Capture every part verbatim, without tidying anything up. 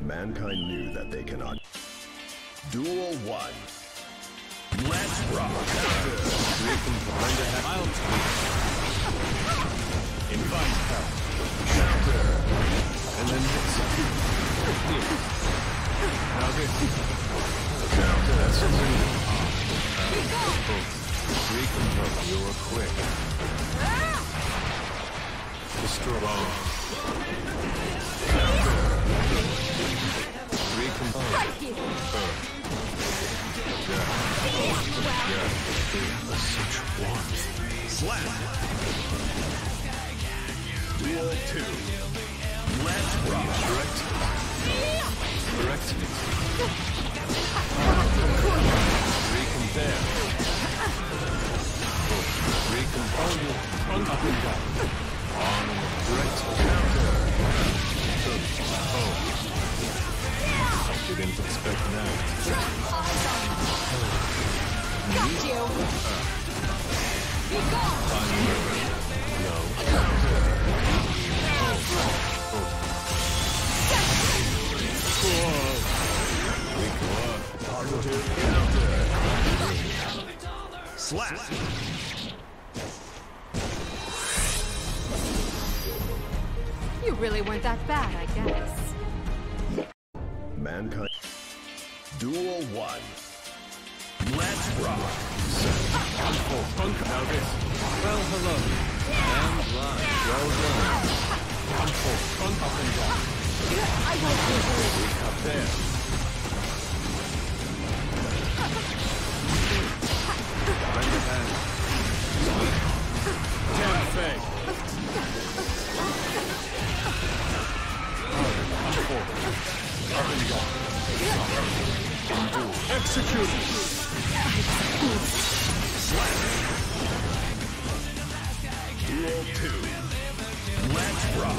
Mankind knew that they cannot. Duel one. Let's rock. Three combined to have I'll invite help. Counter. And then hit something. Here. Now this. Counter. That's something. Recompose. You're quick. Destroy. Counter. Recompose. Right here. Yeah. Yeah. Such warmth. Slap. Duel two. Let's rock. Correct. Correct. Recompare. Recompose. Trunk up and down. On. Correct. Counter. Oh. Didn't expect that. Got you. Be gone. No. Positive counter. Slap. You really weren't that bad, I guess. Mankind. Duel one. Let's rock. Oh, punk now this. Well, hello. And line. Well done. Unfold. Punk up and down. I won't be hurt. Weak up there. Lend a hand. Damn fake. Unfold. Up and down. Execute. Slap. Duel two. Let's rock.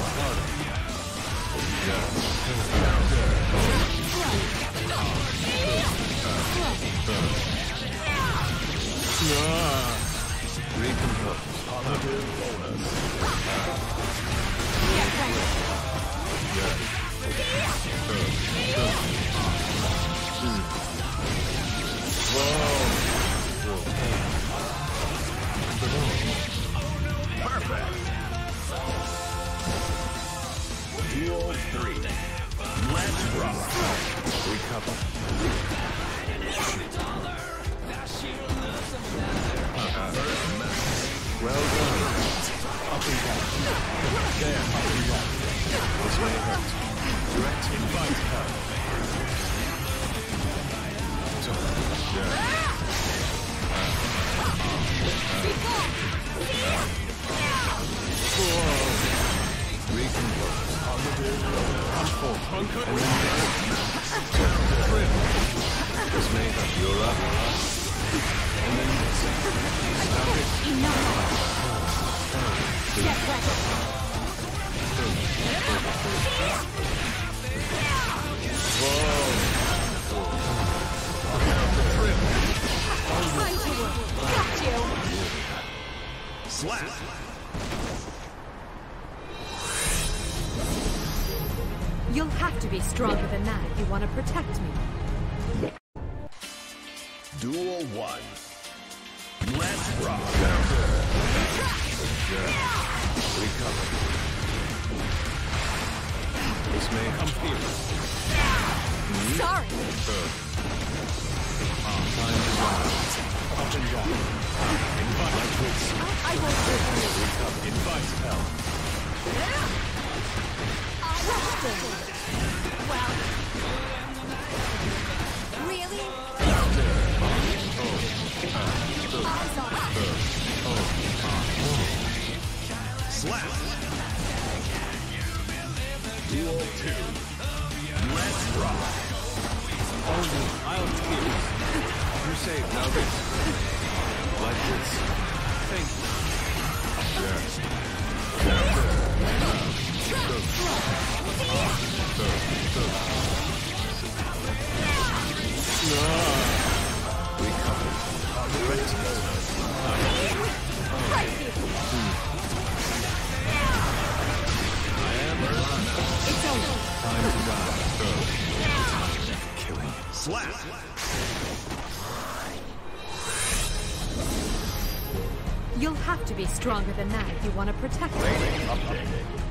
Recompose. Positive bonus. Perfect. Duel three. Let's rock. Recover. First match. Well done. Up and down. There, up and down. This may hurt. Direct invite help. Yeah. Recompose. Positive bonus. Unfold. Bunker. And then Trim. This may hurt. You're up. And then stop it. Enough. Get ready. Time to work. Got you. Slap. You'll have to be stronger than that if you want to protect me. Duel one. Let's rock. Recover. This may come here. Sorry. Time to run. Up and down. Invite like this. I won't hurt you. Recover. Invite help. Well, really? Eyes on. Slap. Duel two. Let's rock. Oh no, I'll take it. You're safe now, this. Like this. Thank you. Yeah. Recover. Direct bonus. Right here. I am alive. It's over. Time to die. slap. You'll have to be stronger than that if you want to protect it. Update.